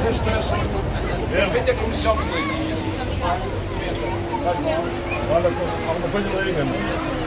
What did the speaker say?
Feita a comissão de leitura. Olha, alguma coisa leiga, não?